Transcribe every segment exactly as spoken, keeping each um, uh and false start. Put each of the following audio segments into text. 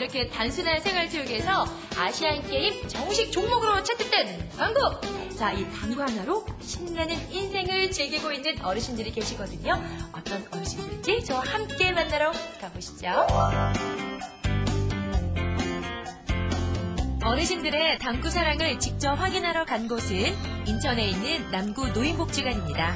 이렇게 단순한 생활체육에서 아시안게임 정식 종목으로 채택된 당구! 자, 이 당구 하나로 신나는 인생을 즐기고 있는 어르신들이 계시거든요. 어떤 어르신들인지 저와 함께 만나러 가보시죠. 어르신들의 당구 사랑을 직접 확인하러 간 곳은 인천에 있는 남구 노인복지관입니다.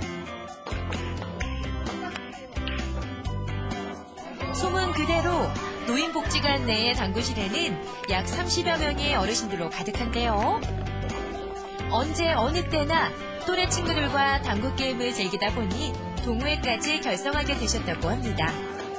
소문 그대로 노인복지관 내의 당구실에는 약 삼십여 명의 어르신들로 가득한데요. 언제 어느 때나 또래 친구들과 당구 게임을 즐기다 보니 동호회까지 결성하게 되셨다고 합니다.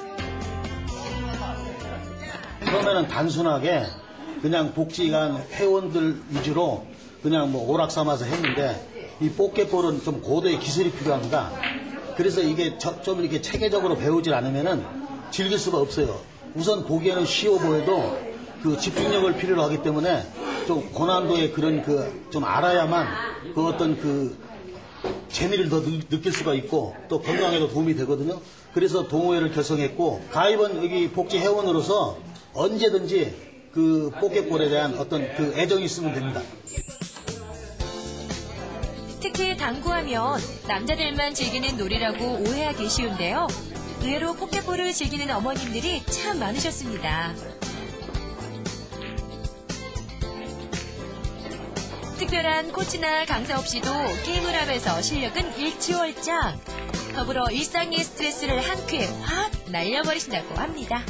처음에는 단순하게 그냥 복지관 회원들 위주로 그냥 뭐 오락 삼아서 했는데 이 포켓볼은 좀 고도의 기술이 필요합니다. 그래서 이게 저, 좀 이렇게 체계적으로 배우질 않으면은 즐길 수가 없어요. 우선 보기에는 쉬워 보여도 그 집중력을 필요로 하기 때문에 좀 고난도의 그런 그 좀 알아야만 그 어떤 그 재미를 더 느, 느낄 수가 있고 또 건강에도 도움이 되거든요. 그래서 동호회를 결성했고 가입은 여기 복지 회원으로서 언제든지 그 포켓볼에 대한 어떤 그 애정이 있으면 됩니다. 특히 당구하면 남자들만 즐기는 놀이라고 오해하기 쉬운데요. 의외로 포켓볼을 즐기는 어머님들이 참 많으셨습니다. 특별한 코치나 강사 없이도 게임을 하면서 실력은 일취월장. 더불어 일상의 스트레스를 한 큐에 확 날려버리신다고 합니다.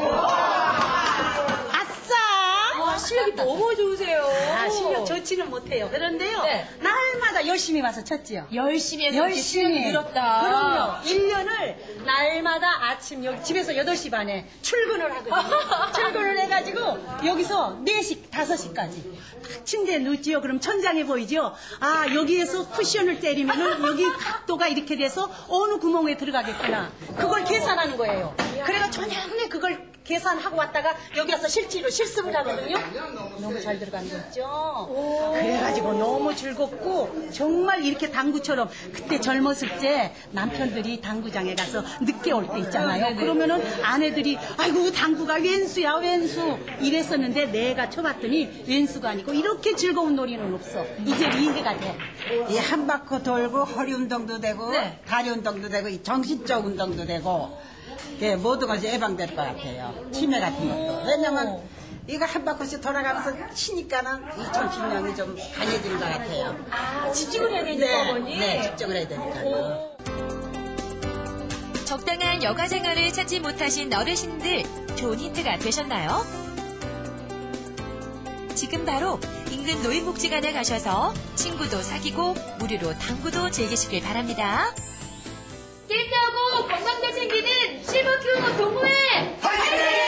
와, 실력이 너무 좋으세요. 아, 실력 좋지는 못해요. 그런데요, 네. 날마다 열심히 와서 쳤지요. 열심히 해서 열심히 실력이 늘었다. 그럼요. 일 년을 날마다 아침 여기 집에서 여덟 시 반에 출근을 하거든요. 출근을 해가지고 여기서 네 시, 다섯 시까지 딱 침대에 눕지요. 그럼 천장에 보이죠. 아, 여기에서 쿠션을 때리면은 여기 각도가 이렇게 돼서 어느 구멍에 들어가겠구나. 그걸 계산하는 거예요. 그래가 저녁에 그걸 계산하고 왔다가 여기 와서 실제로 실습을 하거든요. 너무 잘 들어간 거 있죠. 그래가지고 너무 즐겁고 정말 이렇게 당구처럼 그때 젊었을 때 남편들이 당구장에 가서 늦게 올 때 있잖아요. 그러면은 아내들이 아이고 당구가 왼수야 왼수 이랬었는데 내가 쳐봤더니 왼수가 아니고 이렇게 즐거운 놀이는 없어. 이제 이해가 돼. 이 한 바퀴 돌고 허리 운동도 되고 네. 다리 운동도 되고 이 정신적 운동도 되고 예, 모두가 이제 예방될 것 같아요. 치매 같은 것도. 왜냐면 이거 한 바퀴씩 돌아가면서 치니까는 이 정신력이 좀 강해지는 것 같아요. 아, 집중을 해야 되니까, 네, 어머니? 네, 집중을 해야 되니까요. 적당한 여가 생활을 찾지 못하신 어르신들, 좋은 힌트가 되셨나요? 지금 바로 인근 노인복지관에 가셔서 친구도 사귀고 무료로 당구도 즐기시길 바랍니다. 게임하고 건강도 챙기는 실버큐 동호회 화이팅!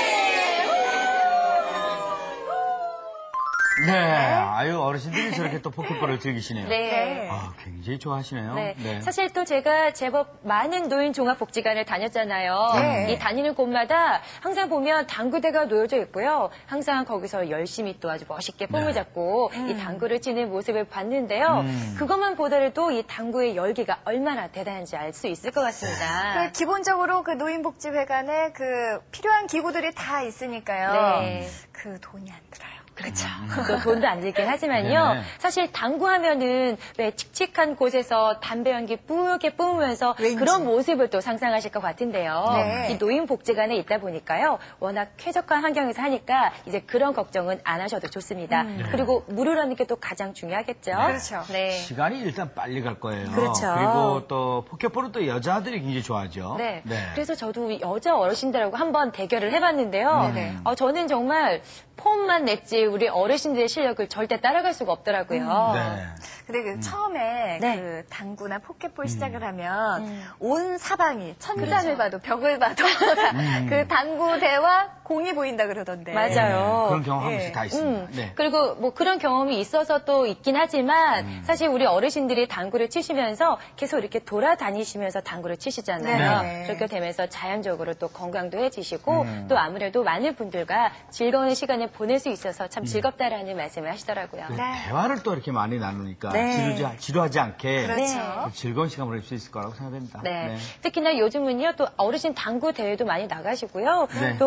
네, 아유 어르신들이 저렇게 또 포켓볼을 즐기시네요. 네. 아, 굉장히 좋아하시네요. 네. 네. 사실 또 제가 제법 많은 노인 종합복지관을 다녔잖아요. 네. 이 다니는 곳마다 항상 보면 당구대가 놓여져 있고요. 항상 거기서 열심히 또 아주 멋있게 폼을 네. 잡고 음. 이 당구를 치는 모습을 봤는데요. 음. 그것만 보더라도 이 당구의 열기가 얼마나 대단한지 알 수 있을 것 같습니다. 그 기본적으로 그 노인복지회관에 그 필요한 기구들이 다 있으니까요. 네. 그 돈이 안 들어요. 그렇죠. 또 돈도 안 들긴 하지만요. 네. 사실 당구하면은 왜 칙칙한 곳에서 담배 연기 뿌게 뿜으면서 왠지. 그런 모습을 또 상상하실 것 같은데요. 네. 이 노인복지관에 있다 보니까요. 워낙 쾌적한 환경에서 하니까 이제 그런 걱정은 안 하셔도 좋습니다. 그리고 무료라는 게 또 가장 중요하겠죠. 그렇죠. 네. 시간이 일단 빨리 갈 거예요. 그렇죠. 그리고 또 포켓볼은 또 여자들이 굉장히 좋아하죠. 네. 그래서 저도 여자 어르신들하고 한번 대결을 해봤는데요. 네네. 어, 저는 정말 폼만 냈지 우리 어르신들의 실력을 절대 따라갈 수가 없더라고요. 네. 근데 그 처음에 네. 그 당구나 포켓볼 시작을 하면 온 사방이 천장을 봐도 벽을 봐도 그 당구대와 공이 보인다 그러던데. 맞아요. 그런 경험 한 번씩 예. 다 있습니다. 음, 네. 그리고 뭐 그런 경험이 있어서 또 있긴 하지만 음. 사실 우리 어르신들이 당구를 치시면서 계속 이렇게 돌아다니시면서 당구를 치시잖아요. 네. 그렇게 되면서 자연적으로 또 건강도 해지시고 음. 또 아무래도 많은 분들과 즐거운 시간을 보낼 수 있어서 참 즐겁다라는 말씀을 하시더라고요. 그 네. 대화를 또 이렇게 많이 나누니까 네. 지루지, 지루하지 않게 그렇죠. 즐거운 시간 보낼 수 있을 거라고 생각됩니다. 네. 특히나 요즘은요, 또 어르신 당구 대회도 많이 나가시고요. 네. 또 이 각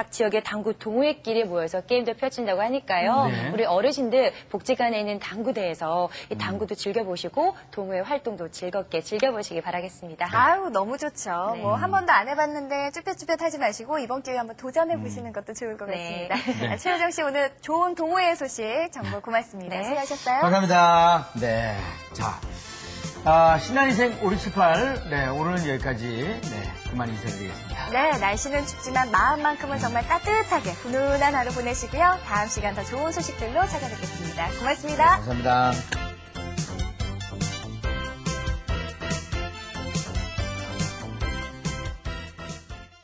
각 지역의 당구 동호회끼리 모여서 게임도 펼친다고 하니까요. 네. 우리 어르신들 복지관에 있는 당구대에서 이 당구도 즐겨보시고 동호회 활동도 즐겁게 즐겨보시기 바라겠습니다. 아유, 너무 좋죠. 네. 뭐, 한 번도 안 해봤는데 쭈뼛쭈뼛 하지 마시고, 이번 기회에 한번 도전해보시는 것도 좋을 것 네. 같습니다. 아, 최효정 씨, 오늘 좋은 동호회 소식 정말 고맙습니다. 네. 수고하셨어요. 감사합니다. 네. 자. 아, 신한인생 오육칠팔. 네, 오늘은 여기까지. 네, 그만 인사드리겠습니다. 네, 날씨는 춥지만 마음만큼은 정말 따뜻하게 훈훈한 하루 보내시고요. 다음 시간 더 좋은 소식들로 찾아뵙겠습니다. 고맙습니다. 감사합니다.